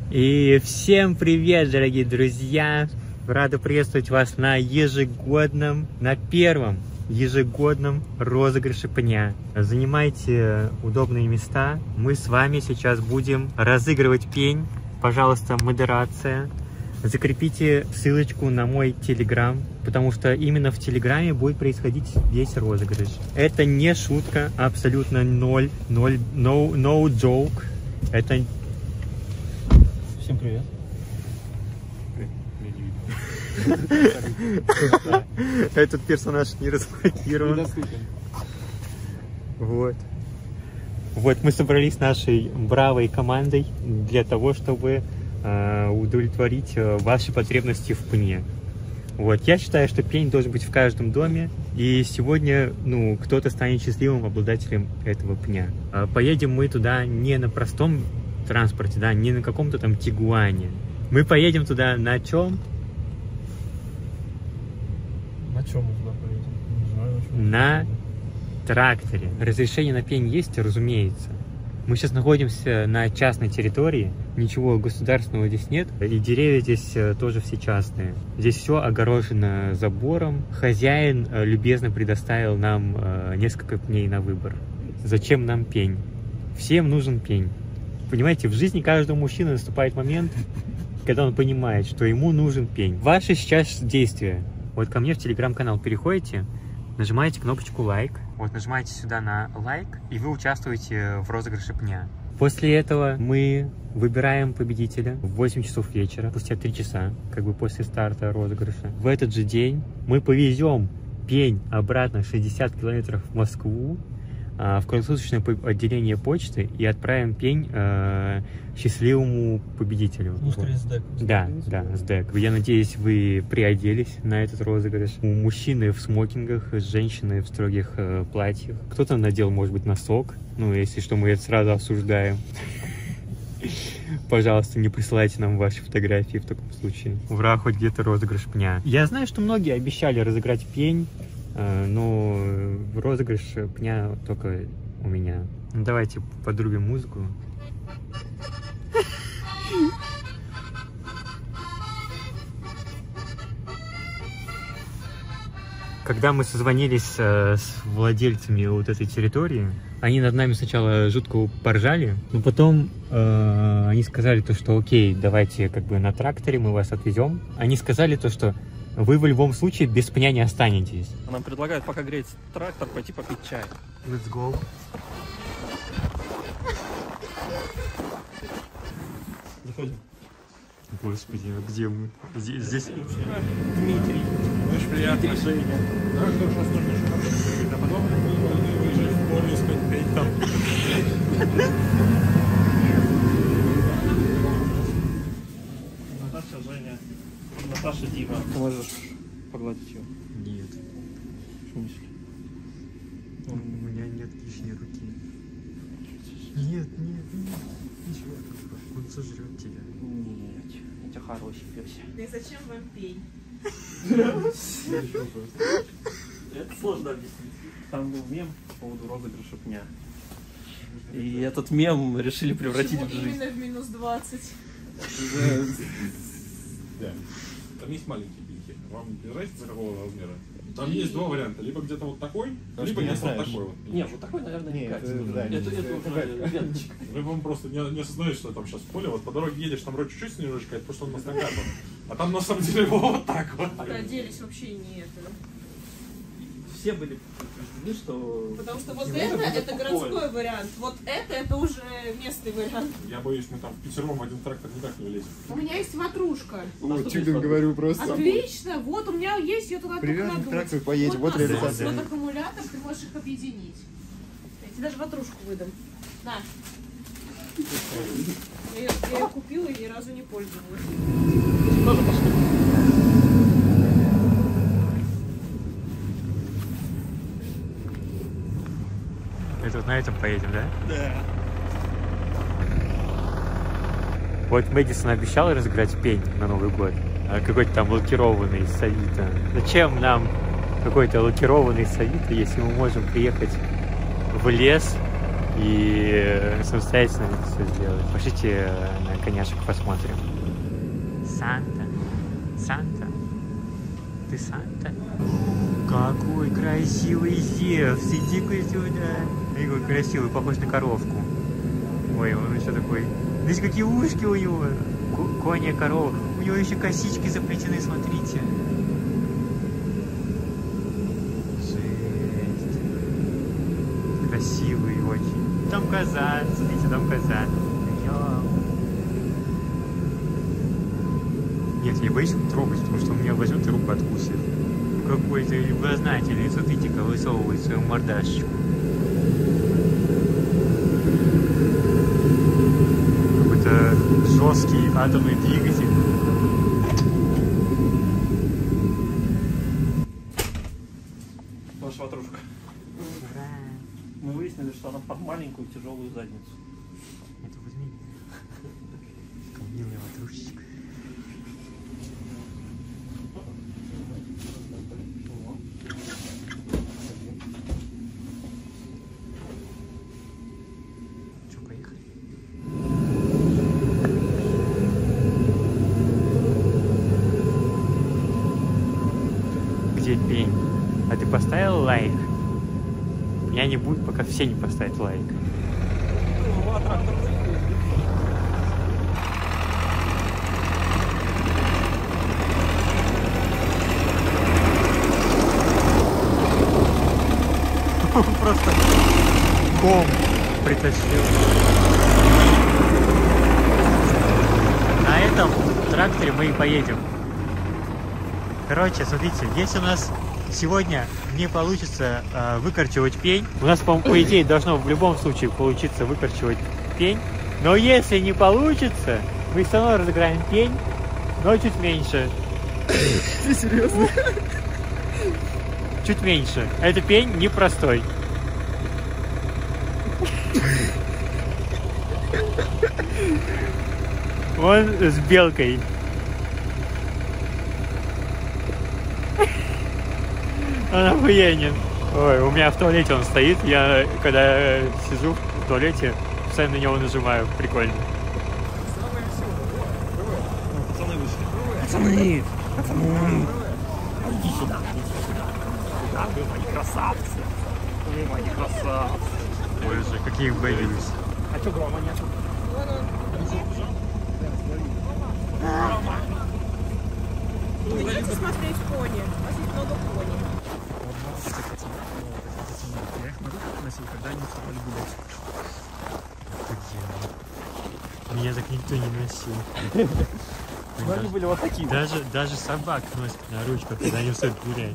И всем привет, дорогие друзья! Рада приветствовать вас на первом ежегодном розыгрыше пня. Занимайте удобные места. Мы с вами сейчас будем разыгрывать пень. Пожалуйста, модерация. Закрепите ссылочку на мой телеграм, потому что именно в телеграме будет происходить весь розыгрыш. Это не шутка, абсолютно no joke. Это... Всем привет. Этот персонаж не разблокирован. Вот мы собрались нашей бравой командой для того, чтобы удовлетворить ваши потребности в пне. Вот, я считаю, что пень должен быть в каждом доме, и сегодня, кто-то станет счастливым обладателем этого пня. Поедем мы туда не на простом транспорте, да, не на каком-то там Тигуане. Мы поедем туда на чем? На чем мы туда поедем? Не знаю, на чем. На тракторе. Разрешение на пень есть, разумеется. Мы сейчас находимся на частной территории, ничего государственного здесь нет, и деревья здесь тоже все частные. Здесь все огорожено забором. Хозяин любезно предоставил нам несколько пней на выбор. Зачем нам пень? Всем нужен пень. Понимаете, в жизни каждого мужчины наступает момент, когда он понимает, что ему нужен пень. Ваши сейчас действия. Вот ко мне в телеграм-канал переходите, нажимаете кнопочку лайк, вот нажимаете сюда на лайк, и вы участвуете в розыгрыше пня. После этого мы выбираем победителя в 8 часов вечера, спустя 3 часа, как бы после старта розыгрыша. В этот же день мы повезем пень обратно 60 километров в Москву, в круглосуточное отделение почты, и отправим пень счастливому победителю. Ну, скорее СДЭК. Да, СДЭК. Я надеюсь, вы приоделись на этот розыгрыш. Мужчины в смокингах, женщины в строгих платьях. Кто-то надел, может быть, носок. Если что, мы это сразу осуждаем. Пожалуйста, не присылайте нам ваши фотографии в таком случае. Ура, хоть где-то розыгрыш пня. Я знаю, что многие обещали разыграть пень, но розыгрыш пня только у меня. Давайте подрубим музыку. Когда мы созвонились с владельцами вот этой территории, они над нами сначала жутко поржали, но потом они сказали то, что окей, давайте как бы на тракторе мы вас отвезем. Они сказали то, что вы в любом случае без пня не останетесь. Нам предлагают, пока греть трактор, пойти попить чай. Let's go. Заходим. Господи, а где мы? Здесь? Дмитрий. Очень приятно. Дмитрий, Женя. Да, что сейчас нужно еще а потом выезжать в поле искать пень там. Наташа, Женя. Наташа, Дима. Можешь погладить ее? Нет. В смысле? У меня нет лишней руки. Нет. Ничего. Он сожрет тебя. Нет. Это хороший пес. И зачем вам пень? Это сложно объяснить. Там был мем по поводу розыгрыша пня. И этот мем решили превратить в жизнь. Именно в минус 20. Да. Там есть маленькие пеньки. Вам не разница какого размера? Там есть два варианта. Либо где-то вот такой, либо есть вот такой вот. Не, вот такой, наверное, не катит. Это уже веточка. Либо он просто не осознает, что там сейчас в поле. Вот по дороге едешь, там вроде чуть-чуть снежочка, это потому что он на стакан. А там на самом деле вот так вот. Оделись вообще не это. Все были предупреждены, что... Потому что вот это городской вариант. Вот это уже местный вариант. Я боюсь, мы там в пятером один трактор никак не влезем. У меня есть ватрушка. Чудо говорю просто. Отлично. Вот у меня есть, я туда Привязан к трактору, поедем. Вот насос, реализация. вот аккумулятор, ты можешь их объединить. Я тебе даже ватрушку выдам. На. Я ее купила и ни разу не пользовалась. Тоже пошли. Это вот на этом поедем, да? Да. Вот Мэдисон обещал разыграть пень на Новый год. Какой-то там лакированный с Авито. Зачем нам какой-то лакированный с Авито, если мы можем приехать в лес и самостоятельно это все сделать. Пошлите на коняшек посмотрим. Санта, Санта, ты Санта? Какой красивый Зевс, иди-ка сюда. Какой красивый, похож на коровку. Ой, он еще такой. Видите, какие ушки у него. Коня корова. У него еще косички заплетены, смотрите. Жесть. Красивый очень. Там коза, смотрите, там коза. Нет, я боюсь трогать, потому что он меня возьмет и руку откусит. Какой-то любознательный, смотрите-ка, высовывает свою мордашечку. Какой-то жесткий атомный двигатель. Ваша ватрушка. Мы выяснили, что она под маленькую тяжелую задницу. Это возьми. Милая ватрушечка. Че, поехали? Где пень? А ты поставил лайк? Я не буду, пока все не поставят лайк. Просто ком притащил. На этом тракторе мы и поедем. Короче, смотрите, если у нас сегодня не получится выкорчевать пень, у нас, по идее, должно в любом случае получиться выкорчевать пень, но если не получится, мы все равно разыграем пень, но чуть меньше. Ты серьезно? Чуть меньше. Это пень непростой. Он с белкой. Он охуенен. Ой, у меня в туалете он стоит. Я, когда сижу в туалете, постоянно на него нажимаю. Прикольно. Пацаны вышли. Пацаны! Иди сюда, Да, вы мои красавцы. Вы мои красавцы. Боже, каких боюсь. А что грома нет? Идете смотреть пони. У вас есть много пони. Я их на руку носил, когда они стали гулять. Меня так никто не носил. Но они были вот такие. Даже собак носят на ручках, когда они все гуляют.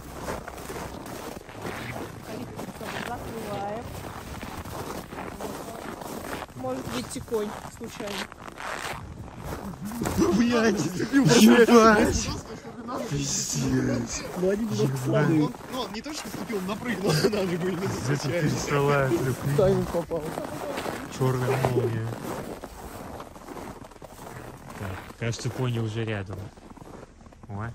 Закрываем. Может выйти конь случайно. Ебать! Ну, они немного слабые. Ну, он не то, что ступил, напрыгнул, надо же были. Это пересылают. Тайминг попал. Черная молния. Так, кажется, пони уже рядом. О.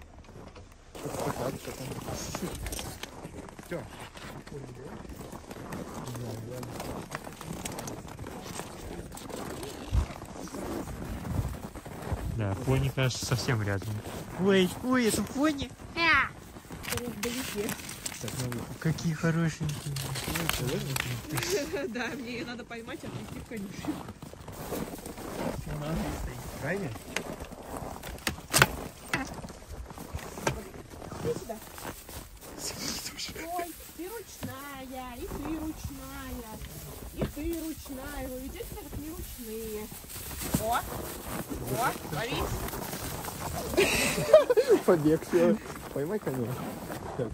Да, пони, кажется, совсем рядом. Ой, это пони. Какие хорошенькие. Да, мне ее надо поймать, а отвезти в конюшню. Крайне? Иди сюда. Ой, ты ручная, и ты ручная, и ты ручная. Вы ведете себя как неручные. О, лови. Побег, все. Поймай коня. Так,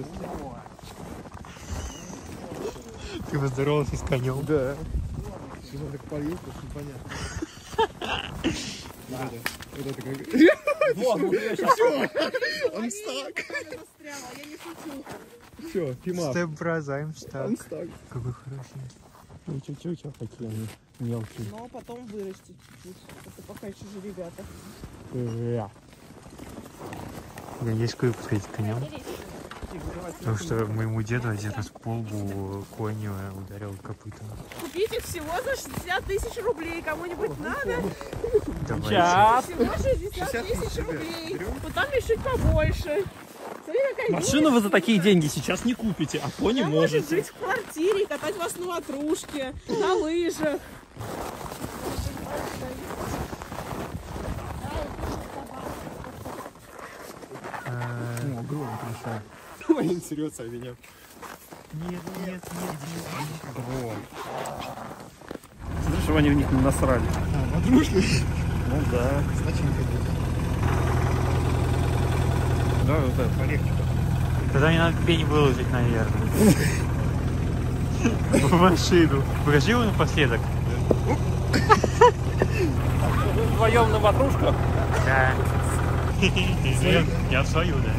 Ты поздоровался с конем. да. Сейчас он так поедет, просто непонятно. Вот это как... Вот, ну я сейчас... Он стак. Застряла, я не шучу. Все, пимав. Степ бразаем, что? Он стак. Какой хороший. Ну, чуть-чуть, какие они мелкие. Но потом вырасти чуть-чуть. Это пока еще же ребята. Да, есть кое подходить к коням. Потому что моему деду один раз по лбу конь ударил копытом. Купить их всего за 60 тысяч рублей. Кому-нибудь надо? Давайте. Всего 60 тысяч рублей. Вот там еще побольше. Смотри, какая Машину вы за такие деньги сейчас не купите, а пони Она может можете. жить в квартире, катать вас на ватрушке, на лыжах. О, гром пришел. Ой, он серется о меня. Нет. Гром. Смотри, чтобы они в них не насрали. А, водрушный. Ну да. С начинкой. Да, вот это полегче. Тогда мне надо пень выложить, наверное. В машину. Покажи его напоследок. Вдвоем на ватрушках. Да. Я в свою, да.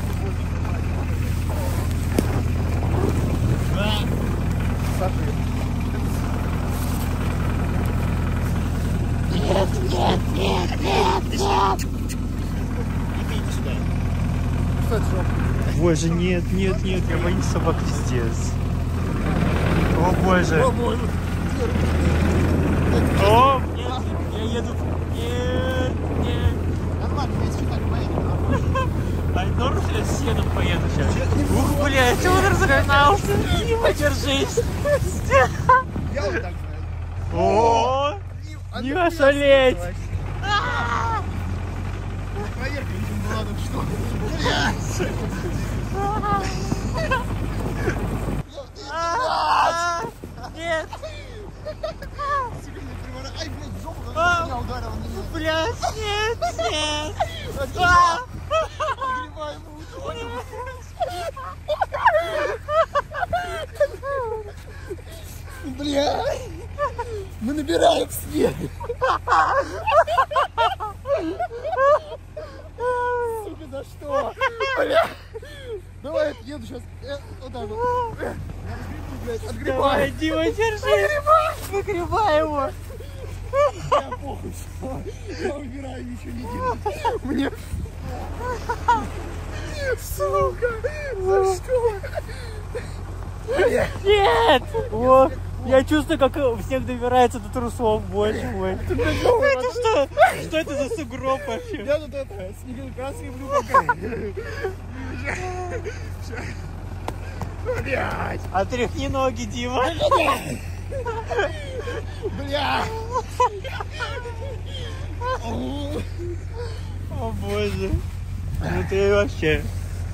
Боже, нет, я боюсь собак пиздец. О боже. О, нет, я еду. Нет. Нормально, мы сюда поедем. А норм, я с седом поеду сейчас. Ух, блядь, он разогнался. Дима, держись. Я вот так. О, не ошалеть. Проверка, видимо, была тут что. Нет. Ай, блядь, в жопу меня ударил. Блядь, нет. Нагревай ему, понял? Бля, мы набираем снег. Сука, за что? Бля. Давай, я еду сейчас. Вот так вот. Я разгребу, блядь, отгребаю. Давай, Дима, держи. Выгребай его. Я похуй. Я убираю, ничего не делаю. Мне... Сука, за что? Нет. О, я чувствую, как снег добирается до трусов. Боже мой. Это что? Что это за сугроб вообще? Я тут это, снеговика съеблю пока. Блядь. Отряхни ноги, Дима. Бля. О боже. Ну ты вообще.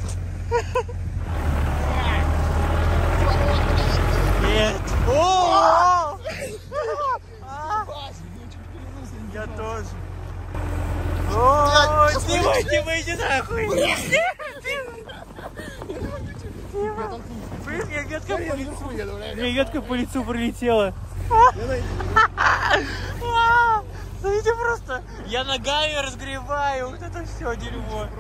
Нет. О! Я тоже. О, Дима, иди нахуй. Блин, мне ветка по лицу. Мне ветка по лицу пролетела. Смотрите просто, я ногами разгребаю вот это все дерьмо.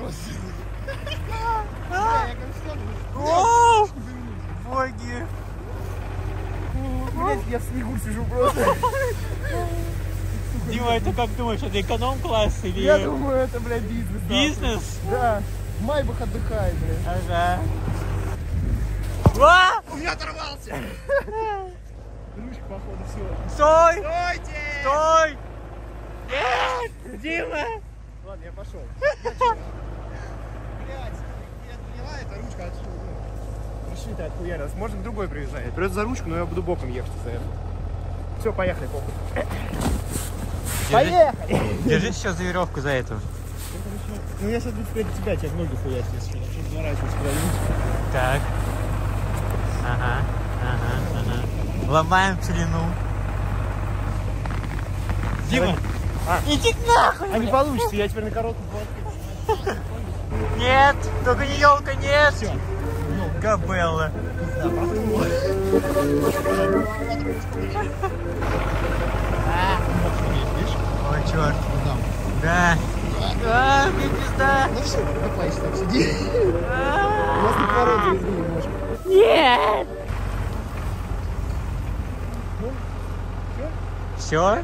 О, боги. Блять, я в снегу сижу просто. Дима, это как думаешь, это эконом-класс или... Я думаю, это, блядь, бизнес. Бизнес? Да. В Майбах отдыхает, блядь. Ага. А! У меня оторвался. Ручка, походу, все. Стой! Стойте! Стой! Нет! Дима! Ладно, я пошел. Блять, я поняла, эта ручка отсюда. Пришли-то отхуярилась. Может, другой приезжает. Придется за ручку, но я буду боком ехать за это. Все, поехали, похуй. Поехали! Держи сейчас за веревку за эту. Ну я сейчас буду впереди тебя, тебе в ноги хуять, если что. Чтобы заворачивать куда-нибудь. Так. Ага. Ломаем пчелину. Дима! Иди нахуй! А не получится, я теперь на коротком поводке. Нет! Только не елка, нет! Все. Габелла. Ой, черт. Да. А, мне пизда. Ну все, не плачь, так сиди. У нас на поворот завезли немножко. Нет! Ну, Все?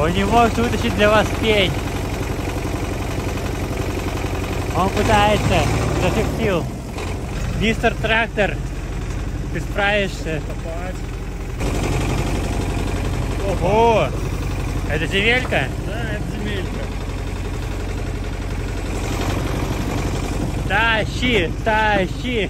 Он не может вытащить для вас пень. Он пытается, изо всех сил. Мистер Трактор, ты справишься. О, это земелька? Да, это земелька. Тащи, тащи.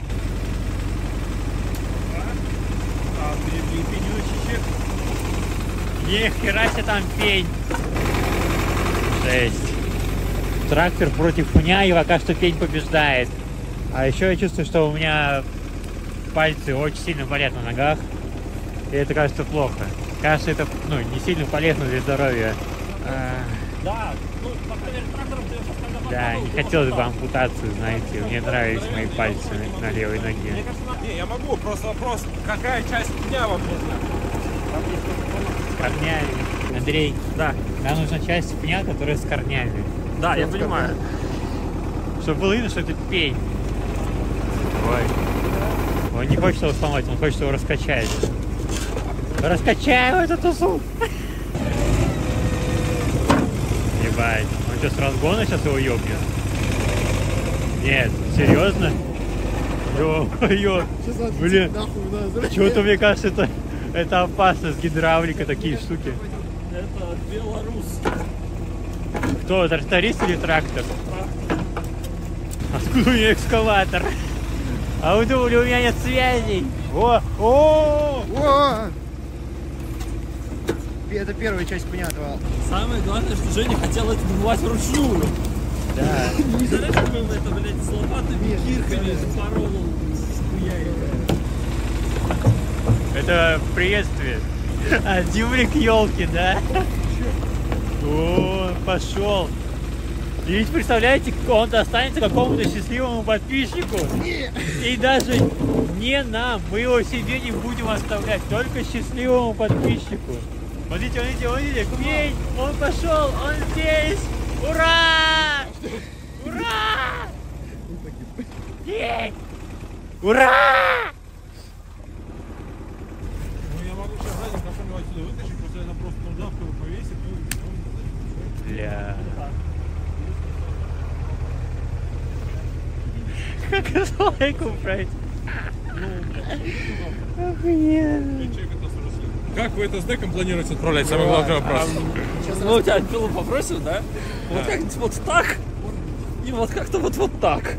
А впереди пенючечек. Ни хера себе там пень. Жесть. Трактор против пня, и пока что пень побеждает. А еще я чувствую, что у меня пальцы очень сильно болят на ногах. И это кажется плохо. Кажется, это не сильно полезно для здоровья. Да, ну, по крайней мере, трактором ты сейчас когда Да, не хотелось бы ампутацию, знаете. Мне нравились мои пальцы на левой ноге. Не, я могу, просто вопрос, какая часть пня вам нужна? С корнями. Андрей, Да, нам нужна часть пня, которая с корнями. да, я понимаю. Чтобы было видно, что это пень. Ой. Он не хочет его сломать, он хочет его раскачать. Раскачаем эту тусу! Ебать. Он что, с разгона сейчас его ёбнет? Нет, серьезно? Ё-ё. Блин, что-то мне кажется, это опасно с гидравликой, такие штуки. Это белорус. Кто, тракторист или трактор? Откуда у меня экскаватор? А вы думали, у меня нет связей? О! Это первая часть пня отвал. Самое главное, что Женя хотел это добывать вручную. Да. Не знаешь, как он это, блядь, с лопатами, кирками запоролил с хуями. Это приветствие. А, Дюбрик елки, да? О, пошел. И ведь представляете, он достанется какому-то счастливому подписчику. И даже не нам, мы его себе не будем оставлять, только счастливому подписчику. Смотрите, смотрите, пень, он пошел, он здесь. Ура! Ура! Пень! Ура! Ну, я могу сейчас сзади кошельку отсюда вытащить, после этого просто наждавку его повесить, Бля. Как злайку убрать? Охуенно. Как вы это с деком планируете отправлять? Самый главный вопрос. Ну, у тебя пилу попросим, да? Вот как-нибудь вот так. И вот как-то вот так.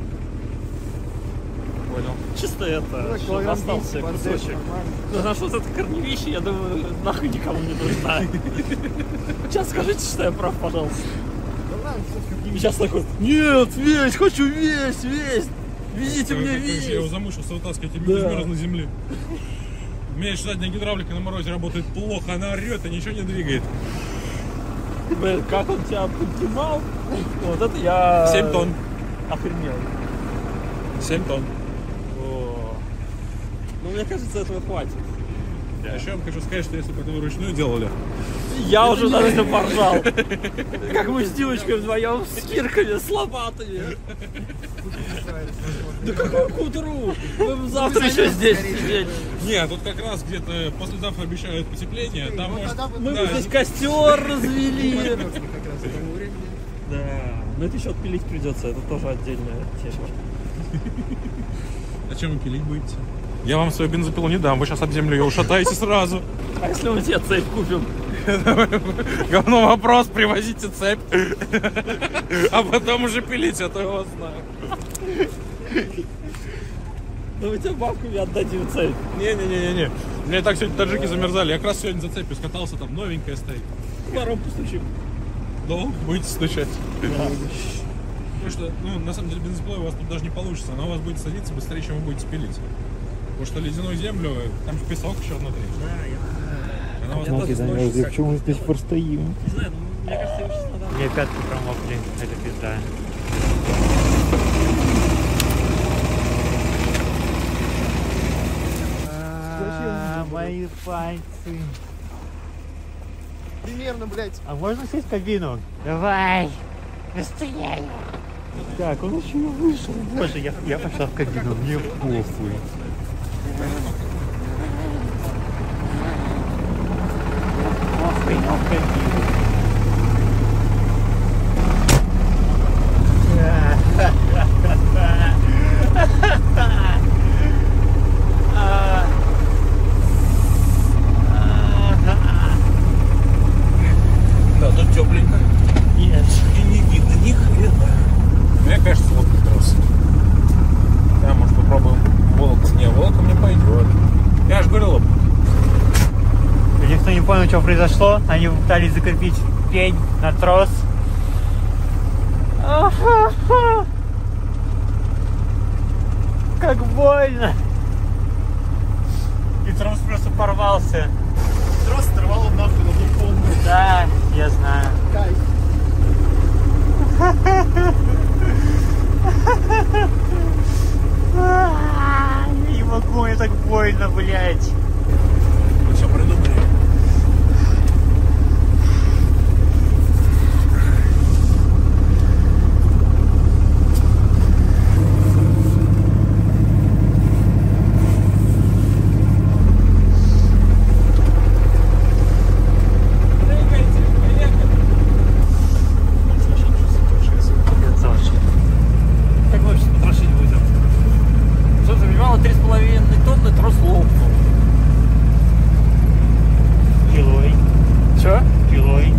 Понял. Чисто это, чтобы остался кусочек. Ну, знаешь, вот это корневище, я думаю, нахуй никому не нужна. Сейчас скажите, что я прав, пожалуйста. И сейчас такой, нет, весь, хочу весь. Видите мне весь. Я его замучился вытаскивать и без мерзлой земли. У меня еще задняя гидравлика на морозе работает плохо, она орет и ничего не двигает. Блин, как он тебя поднимал? Вот это я... 7 тонн. Охренел. 7 тонн. Ну, мне кажется, этого хватит. А еще я вам хочу сказать, что если бы это вы вручную делали, Я уже над этим поржал. Как мы с девочкой вдвоем, с кирками, с лопатами. Да какой к утру? Мы бы завтра еще здесь сидеть. не, тут как раз где-то послезавтра обещают потепление, там может... Мы да, бы здесь костер развели. Да, но это еще отпилить придется, это тоже отдельная тема. А чем вы пилить будете? Я вам свою бензопилу не дам, вы сейчас об землю ее ушатаете сразу. А если мы тебе цепь купим? Говно вопрос, привозите цепь. А потом уже пилить, я то его знаю. Ну мы тебе бабками отдадим цепь. Не-не-не-не. У меня и так сегодня таджики замерзали. Я как раз сегодня за цепью скатался, там новенькая стоит. Вором постучим. Ну, будете стучать. Потому что, ну, на самом деле, бензопилой у вас тут даже не получится. Она у вас будет садиться быстрее, чем вы будете пилить. Потому что ледяную землю, там же песок еще внутри. Она у вас Ноги будет замерзли, сноситься. Почему мы здесь простоим? Не знаю, ну, мне кажется, его сейчас надо... Мне пятки промокли, это пизда. Мои пальцы. Примерно, блядь. А можно сесть в кабину? Давай! Быстрее! Так, он еще не вышел. Боже, я пошла в кабину, мне похуй. Похуй, понял, что произошло. Они пытались закрепить пень на трос. Как больно! И трос просто порвался. Трос оторвало нахуй на телефон. Да, я знаю. Кайф. Не могу, мне так больно, блядь. Мы все придумали. Как вообще по трошине выйдем? Что ты понимала, 3,5 тонны трос лопнул. Пилой. Че? Пилой.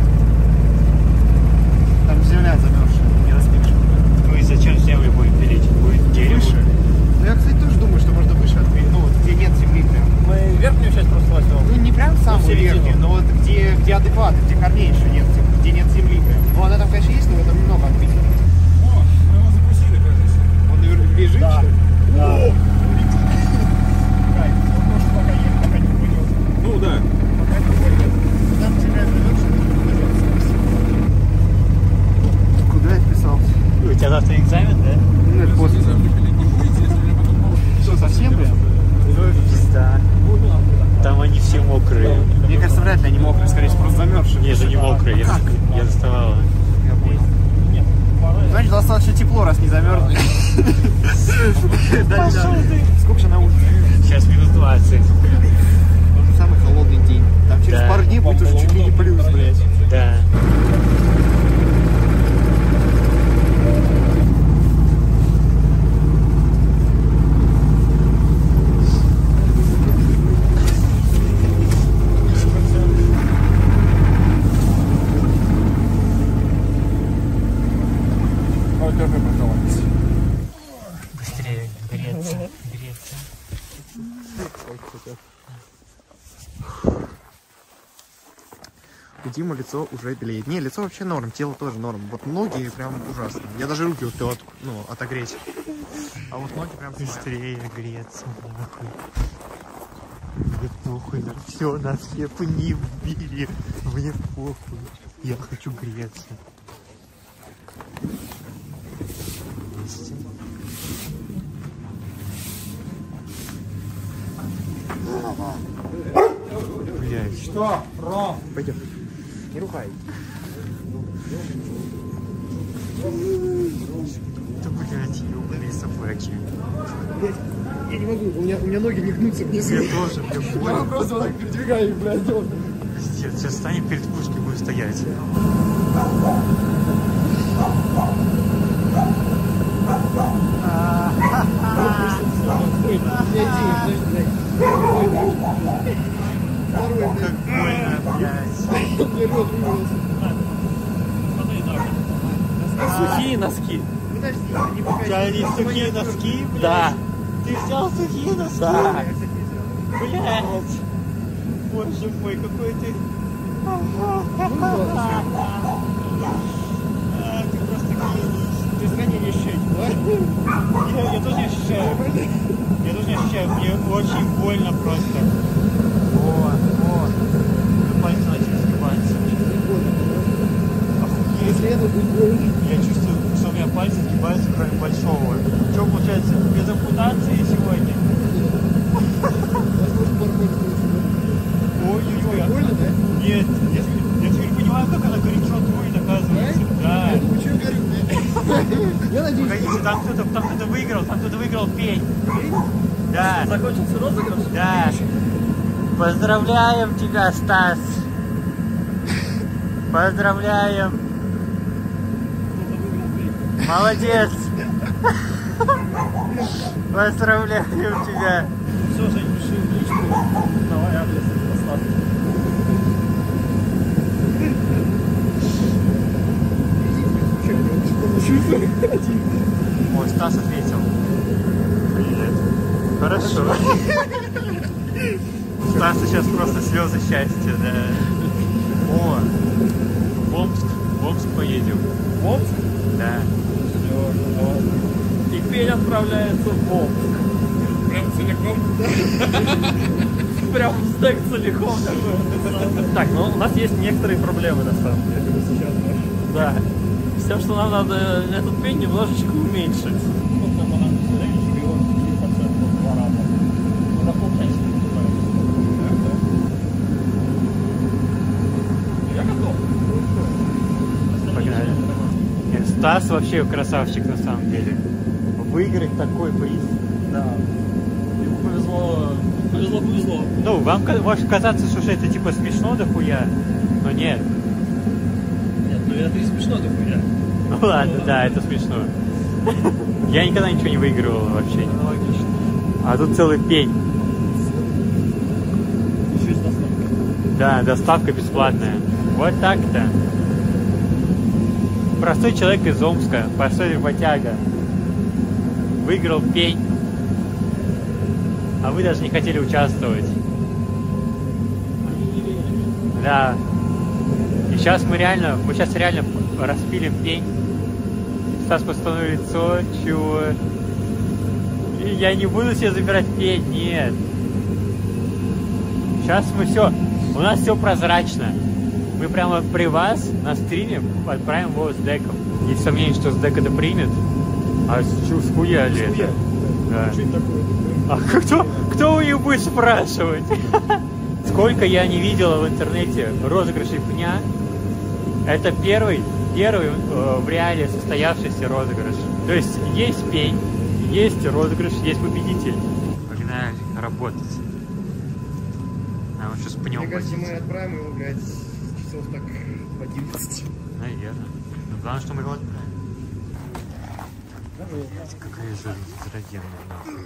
Там земля замерзшая, не распишешь. Ну и зачем землю будем пилить? Будет дерево. Выше. Ну я, кстати, тоже думаю, что можно выше открыть. Ну вот где нет земли прям. Мы верхнюю часть просто возьмем. Ну не прям самую середину. верхнюю, но вот где адекват, где корней еще нет, где нет земли прям. Ну она там, конечно, есть, но там немного открыть. О, мы его запустили, кажется. Он наверное, бежит, Да. что ли? Да. Кайф. Он может пока едет, пока не упадет. Ну да. Пока не упадет. Там земля замерзшая. Куда я вписался? У тебя завтра экзамен, да? Ну это после. Если пилить не будете, если мне потом получится. Что, совсем прям? Ну, пизда. Там они все мокрые. Мне кажется, вряд ли они мокрые, скорее всего, просто замерзшие. Нет, они мокрые. Я доставала. Я понял. Значит, достаточно тепло, раз не замерзли. Пошел ты. Сколько же на улице? Сейчас минус 20. Это самый холодный день. Там через Да. пару дней будет уже чуть ли не плюс, блядь. Да. Быстрее греться. Греться. У Димы лицо уже белеет. Не, лицо вообще норм, тело тоже норм. Вот ноги прям ужасно. Я даже руки успел отогреть. А вот ноги прям Быстрее греться. Нахуй. Мне похуй. Все, нас все пни вбили. Мне похуй. Я хочу греться. Вместе. Блядь. Что? Ром? Пойдем. Не ругай. Да, блядь, ёбаные собаки. Я не могу, у меня ноги не гнутся внизу. Я тоже, мне Я больно. просто вот так передвигаю их, блядь. Пиздец, сейчас станем перед пушкой, будем стоять. Как больно, блядь. Сухие носки. Подожди, не У тебя есть сухие носки, блядь? Да. Ты взял сухие носки? Да. Блядь. Боже мой, какой ты... Ты просто гений. Ты сгони не щеки, да? Я тоже ощущаю. Я тоже ощущаю. Мне очень больно просто. Пальцы начали сгибаться. Если это будет больно. Я чувствую, что у меня пальцы сгибаются, кроме большого. Что получается, без ампутации сегодня? Ой-ой-ой. Больно, да? Нет, я теперь понимаю, как она горячо трой оказывается. Да. Почему горю, да? Я надеюсь. Погодите, там кто-то выиграл пень. Да. Закончился розыгрыш? Да. Поздравляем тебя, Стас. Поздравляем. Молодец. Поздравляем тебя. Все, Жень, пиши в личку. Давай адрес поставь. О, Стас ответил. Привет. Хорошо. Все, Стаса сейчас просто слезы счастья, да. О, в Омск поедем. В Омск? Да. И Пень отправляется в Омск. Прям целиком. Прям стек целиком. Так, ну у нас есть некоторые проблемы на самом деле. Да. С тем, что нам надо этот пень немножечко уменьшить. Я готов. Погнали. Нет, Стас вообще красавчик на самом деле. Выиграть такой приз. Да. Ему повезло. Повезло. Ну, вам может казаться, что это типа смешно дохуя, но нет. Нет, ну это и смешно дохуя. Ну ладно, да, это смешно. Я никогда ничего не выигрывал вообще. Аналогично. А тут целый пень. Еще и с доставкой. Да, доставка бесплатная. Вот так-то. Простой человек из Омска, простой работяга. Выиграл пень. А вы даже не хотели участвовать. Да. И сейчас мы сейчас реально распилим пень. Стас постановил лицо, чего? И я не буду себе забирать пень, нет. Сейчас мы все, у нас все прозрачно. Мы прямо при вас на стриме отправим его с деком. Есть сомнение, что с дека это примет. А с хуя ли это? Да. А кто у них будет спрашивать? Сколько я не видел в интернете розыгрышей пня, это первый в реале состоявшийся розыгрыш. То есть есть пень, есть розыгрыш, есть победитель. Погнали работать. А вот сейчас пнем. Мне кажется, мы отправим его, блядь, часов так в 11. Наверное. Но главное, что мы его отправим. Какая же здоровенная нахуй.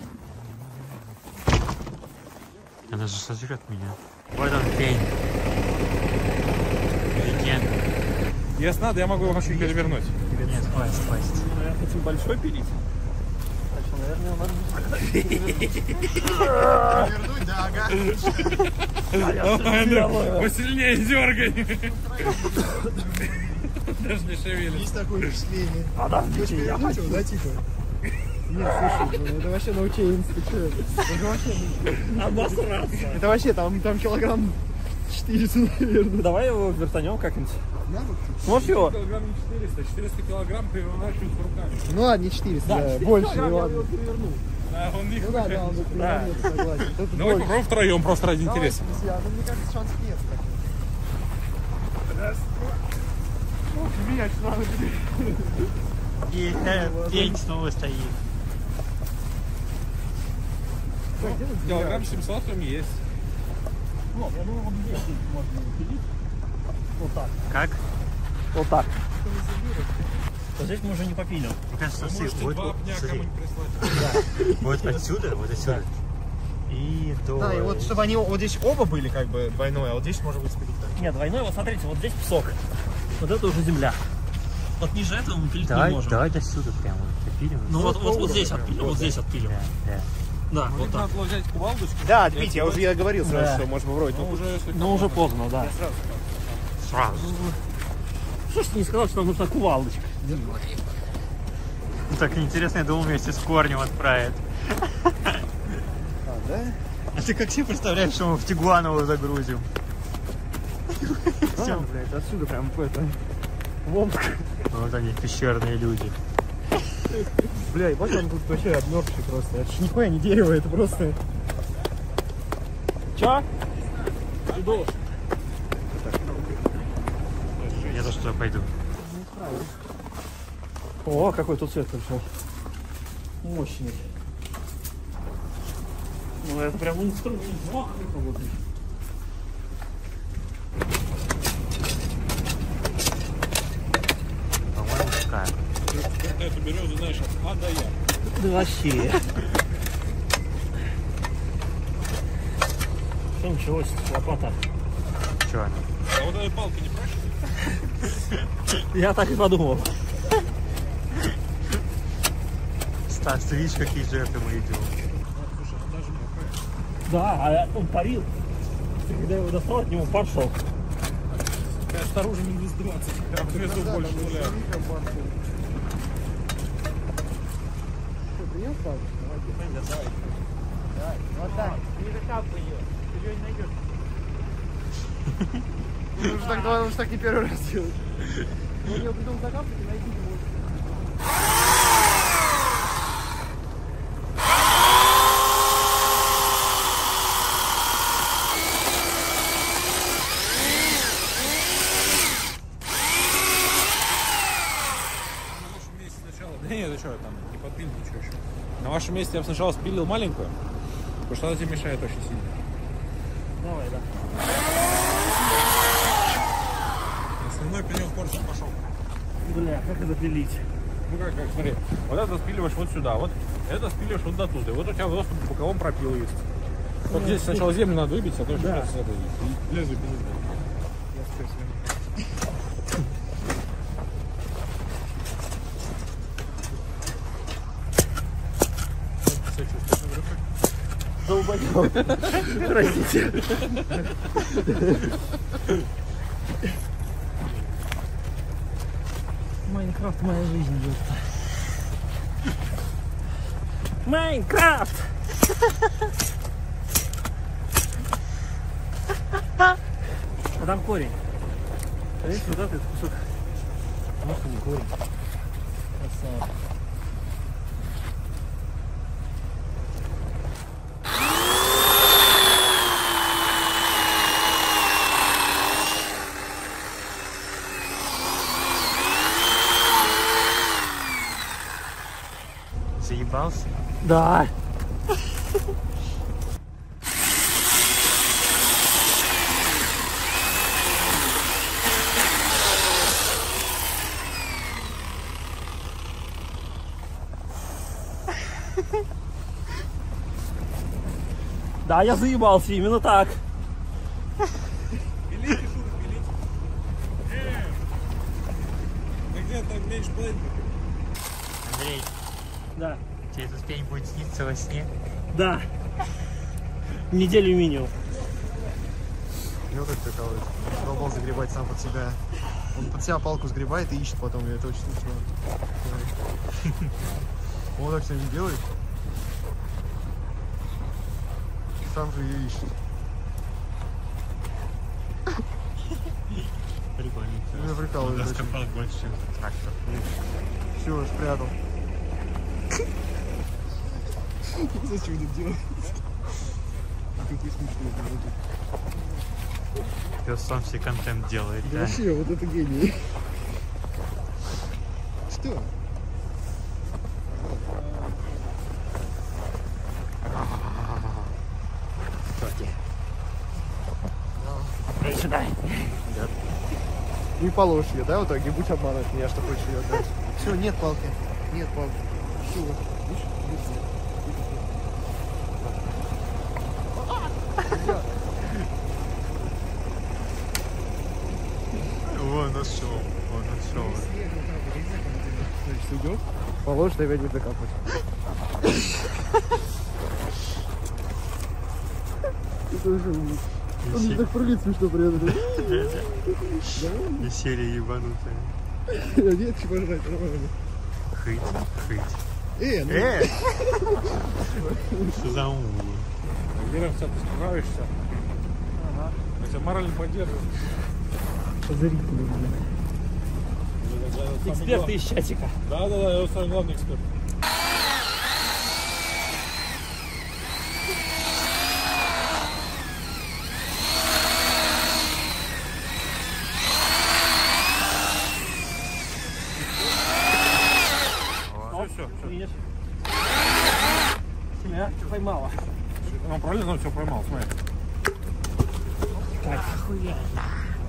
Она же сожрет меня. Вот он пень. Легенда. Если надо, я могу его вообще перевернуть. Нет, хватит. Я хочу большой пилить. Так что, наверное, надо... Вернуть, да, ага. Посильнее дергай. Даже не шевелись. Есть такое впечатление. Подождите, я Вернуть хочу. его, да, типа? Нет, слушай, ну, это вообще научение, ты что? Это вообще... Обосраться. Это вообще, там килограмм 400, наверное. Давай его вертанем как-нибудь. Надо? Сможешь его? Килограмм не 400, 400 килограмм переворачивать руками. Ну ладно, не 400, да, больше, ну ладно. А он их... Ну да, он будет перевернуть, согласен. Тут Давай больше. попробуем втроем, просто ради Давай, интереса. друзья, ну мне кажется, шансов нет. Менять надо. И пень снова стоит. Килограмм 700 там есть. Вот, я думаю, вот здесь можно его пилить. Вот так. Как? Вот так. Вот здесь мы уже не попилим. Мне кажется, Вы можете вот, два пня смотри, кому-нибудь прислать. вот отсюда. И до... Да, и вот чтобы они вот здесь оба были как бы двойное, а вот здесь можно будет спилить так. Нет, двойной, вот смотрите, вот здесь песок. Вот это уже земля. Вот ниже этого мы пилить не можем. Давай до сюда прямо допилим. Ну вот здесь отпилим, вот здесь отпилим. Да. Да, вот так. Надо взять кувалдочку. Да, Витя, я говорил сразу, Да. что можно попробовать. Ну, уже, если Ну уже поздно, да. Сразу. Что ж ты не сказал, что нам нужна кувалдочка? Так интересно, я думал, вместе с корнем отправят. А, да? А ты как себе представляешь, что мы в Тигуанову загрузим? Все, блядь, отсюда прям в Омск. Вот они, пещерные люди. Бля, ебать, он тут вообще обмёрзший просто. Это ж нихуя не дерево, это просто... Чё? Иду. Я тоже туда пойду. О, какой тут цвет пришел. Мощный. Ну это прям инструмент. По-моему, такая. ты эту березу, знаешь, от А до Я. Да вообще. Что началось? Лопата. Что она? А вот этой палкой не проще? Я так и подумал. Стас, ты видишь, какие жертвы мы идем? Слушай, она даже мокрая. Да, а он парил. Когда я его достал, от него пар шел. Снаружи минус 20. Там внизу больше нуля. Вот так, не закапывай ее. Ты ее не найдешь. Он уже так не первый раз делает. Он ее придумал закапывать и найти не может. Нет, это что, там не подпилил ничего еще. На вашем месте я бы сначала спилил маленькую, потому что она тебе мешает очень сильно. Давай, да. Основной пенек корпуса пошел. Бля, как это пилить? Ну как, смотри, вот это спиливаешь вот сюда, вот это спиливаешь вот до туда. И вот у тебя доступ к боковому пропилу есть. Только здесь сначала землю надо выбить, а то еще Да. сейчас это лезвие пилить. Долбоёб. Простите. Майнкрафт моя жизнь, ёпта. Майнкрафт! А там корень. А видишь, вот этот кусок. Может, не корень. Красава. Заебался? Да. Да, я заебался, именно так. Пилите, шуток, пилите. Да где там меньше половины? Андрей, Да. тебе этот пень будет сниться во сне? Да. Неделю минимум. Ну как прикалывает. Пробовал загребать сам под себя. Он под себя палку сгребает и ищет потом ее. Это очень смешно. Он так все не делает. Сам же ее ищет. Прикольно. Меня прикалывает. очень. Раскопал больше, чем трактор. Все, спрятал. Зачем это делать? Какой смешной вроде. Пес сам себе контент делает, Да да? вообще, вот это гений. Что? Сюда. Не положишь ее, да, в итоге? Будь обманывать меня, что хочешь ее отдать. Все, нет палки. Нет палки. Все, видишь? Вон нашел, вон нашел. Значит, уйдет, положишь, и опять будет закапывать. Это уже умник. Он не так прыгает смешно при этом. Веселье ебанутое. Нет, чего жрать, нормально. Хыть, хыть. Ну. Что за уму? Верим, ты справишься. Ага. Я тебя морально поддерживаю. Зрители, эксперты из чатика. Да, я самый главный эксперт. Все. Видишь? Тебя поймала. Ну, правильно, все поймал, смотри. Так, охуенно.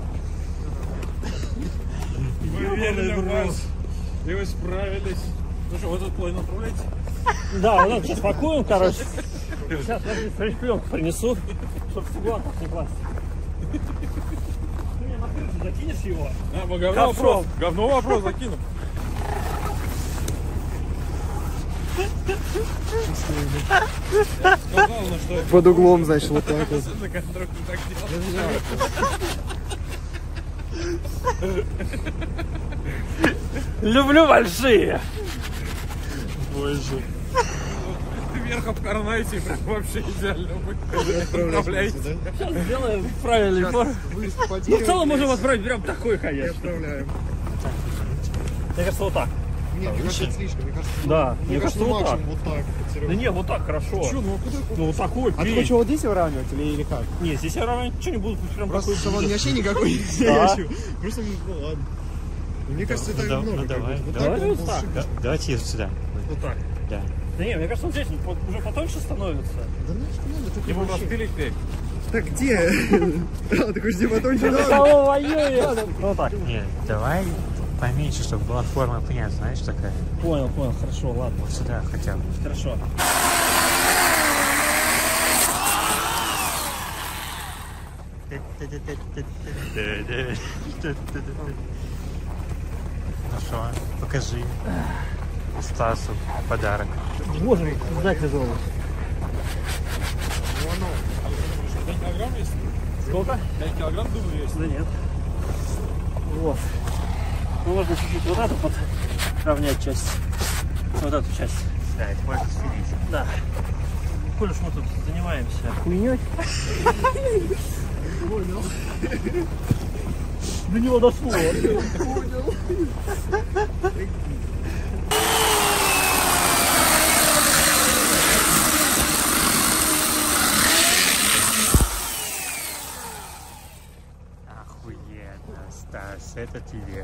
И вы справились. Ну что, в этот плей направляете? Да, вот сейчас пакуем, короче. Сейчас я фреш-пленку принесу, чтобы стекло так не класть. Ты мне на крышу закинешь его? А, мы говно Ковшом. вопрос закинем. Сказал, ну что... Под углом, значит, вот так вот. На контроле так делал. Люблю большие. Боже. Вверх обкарнайте, и прям вообще идеально будет. Отправляйте. Сейчас сделаем правильный форм. Ну, в целом можем отправить прям такой, конечно. Отправляем. Мне кажется, вот так. Нет, мне кажется, это слишком. Мне кажется, Да, мне кажется, вот так. максимум вот так. Да не, вот так хорошо. Чё, ну а куда? Ну вот такой А ты пень. хочешь вот здесь выравнивать или как? Не, здесь я равно ничего не буду, прям Просто такой чтобы он будет. вообще никакой не стоящий. Просто, ну ладно. Мне кажется, это ну, много. ну, как давай. бы. Вот Давай так он вот так. шикарно. Давайте сюда. Вот так. Да. Да не, мне кажется, он здесь уже потоньше становится. Да нафиг надо, тут Его вообще. распилить теперь. Так где? А, ты хочешь где батончик? Кого воюет? Вот так. Нет, давай поменьше, чтобы была форма пня, знаешь, такая. Понял, хорошо, ладно. Вот сюда хотя бы. Хорошо. Ну что, покажи Стасу подарок. Боже, да, тяжелый. 5 килограмм есть? Сколько? 5 килограмм, думаю, есть. Да нет. Вот. Ну, можно чуть-чуть вот эту подровнять часть. Вот эту часть. Да, это можно свелить. Да. Коль уж мы тут занимаемся хуйней. До него дошло. Охуенно, Стас, это тебе.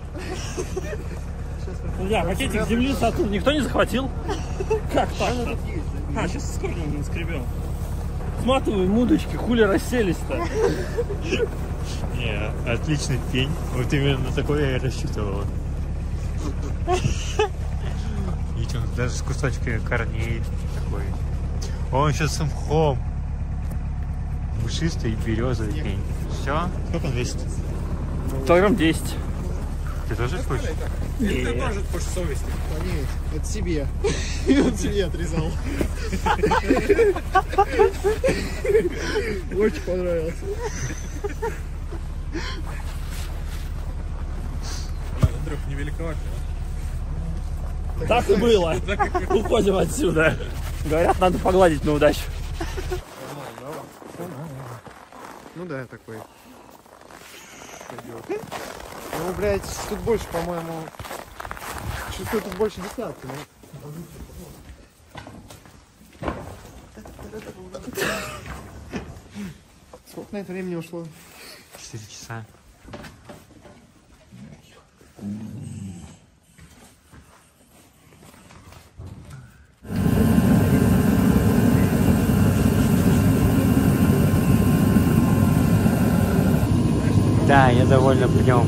Друзья, пакетик земли оттуда никто не захватил? Как так? А, сейчас скорбим наскребем. Сматываем удочки, хули расселись-то. Не, отличный пень. Вот именно такой я и рассчитывал. Видите, он даже с кусочками корней такой. Он сейчас с мхом. Мшистый березовый пень. Все? Сколько он весит? Килограмм 10. Ты тоже хочешь? Или ты тоже хочешь совести? А нет, это себе. Он себе отрезал. Очень понравился. Андрюх, не великоват. Так и было. Уходим отсюда. Говорят, надо погладить на удачу. Ну да, такой. Ну, блядь, тут больше, по-моему... Чувствую, тут больше десятки, Сколько на это времени ушло? 4 часа. Да, я довольно пнем.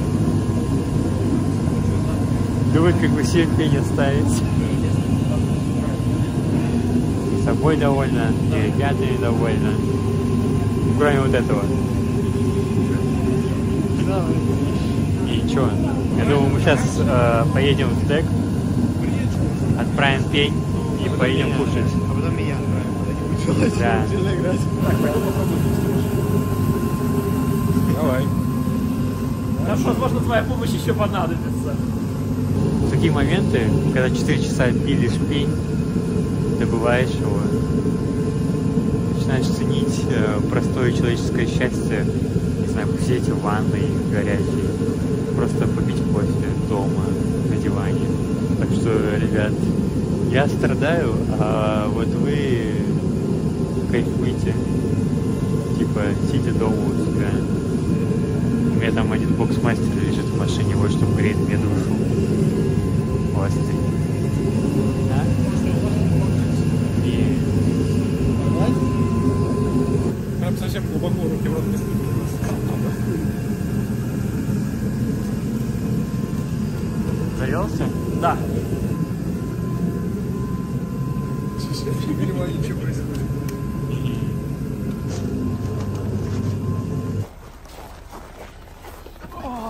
Думает, как бы себе пень оставить. С собой довольна, и ребятами довольна. Кроме вот этого. И чё? Я думаю, мы сейчас поедем в ТЭК, отправим пень и поедем кушать. А потом меня. Да. Давай. Нам, возможно, твоя помощь еще понадобится. В такие моменты, когда 4 часа пилишь пень, добываешь его, начинаешь ценить простое человеческое счастье, не знаю, посидеть в ванной горячей, просто попить кофе дома, на диване. Так что, ребят, я страдаю, а вот вы кайфуйте, типа, сидя дома у себя. У меня там один боксмастер лежит в машине, вот что греет мне душу. Вот ты. Да? И... Прям совсем глубоко руки в рот не стыдно. Завелся? Да. Не понимаю, ничего происходит.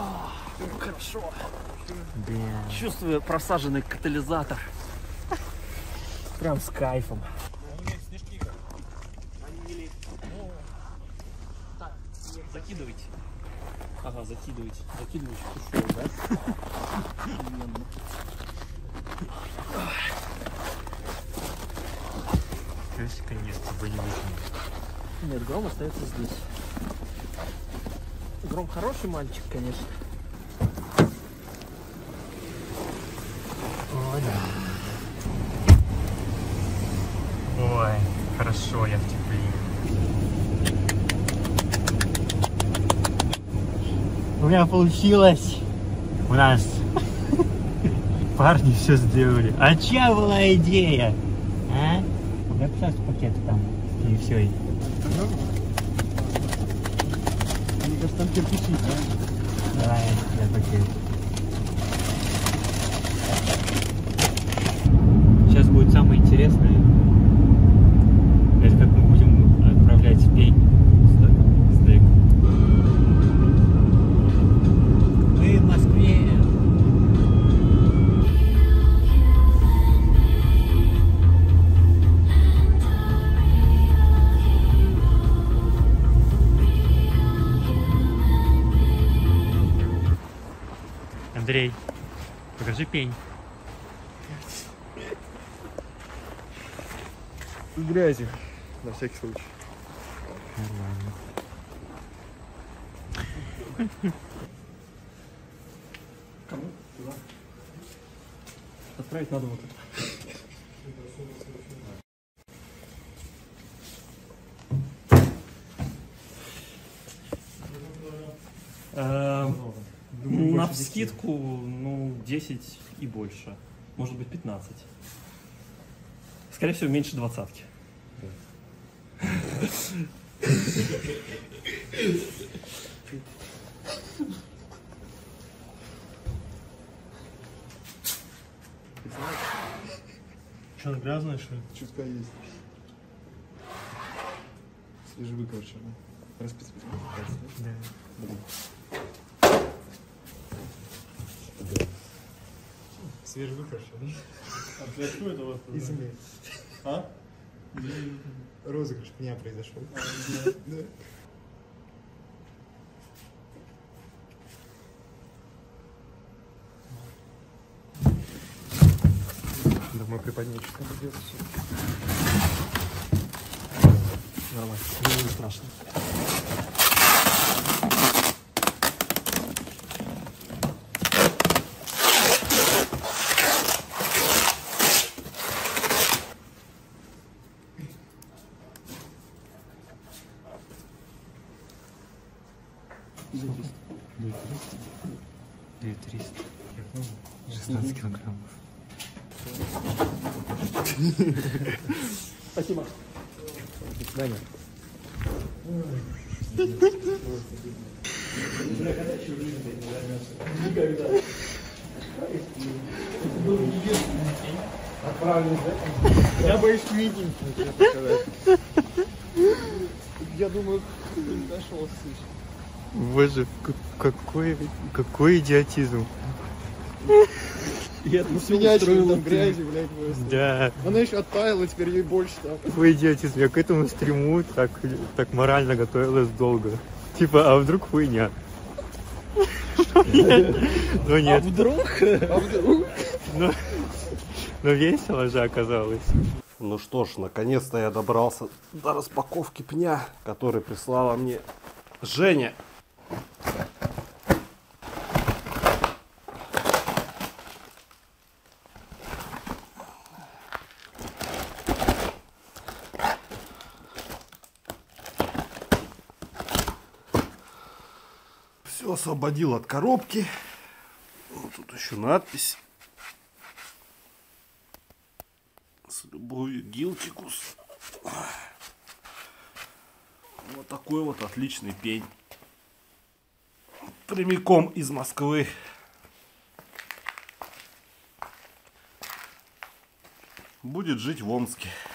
Хорошо. Блин. Чувствую просаженный катализатор. Прям с кайфом. Закидывайте. Ага, закидывайте. Закидывайте кушок, да? Конечно, бы не выкинул. Нет, Гром остается здесь. Гром хороший мальчик, конечно. О, да. Ой, хорошо, я в тепле. У меня получилось. У нас парни все сделали. А чья была идея? А? Я поставь пакет там. И все. Мне кажется, там кирпичи, да? Давай, я пакет. Сейчас будет самое интересное. Это как мы будем отправлять пень. Стек. Мы в Москве. Андрей, покажи пень. С грязью, на всякий случай. Нормально. Кому? Туда. Отправить надо вот это. На вскидку, ну, 10 и больше. Может быть, 15. Скорее всего, меньше 20-ки. Что, грязное, что ли? Чутка есть. Свежевыкорчено. Да. Свежевыкорчено. А для чего это у вас? Измей. А? Розыгрыш пня произошел. Да. Думаю, приподнять что-то делать. Нормально, не страшно. Две 300. 16 килограммов. Спасибо. Даня. Никогда. Я боюсь видеть. Я думаю, не дошел, слышишь. Боже, какой идиотизм. И это Свинячка там грязи, блядь, просто. Да. Она еще оттаяла, теперь ей больше там. Какой идиотизм. Я к этому стриму так морально готовилась долго. Типа, а вдруг хуйня? Но нет. А вдруг? Но весело же оказалось. Ну что ж, наконец-то я добрался до распаковки пня, который прислала мне Женя. Все освободил от коробки. Вот тут еще надпись. С любовью, Гилтикус. Вот такой вот отличный пень. Прямиком из Москвы. Будет жить в Омске.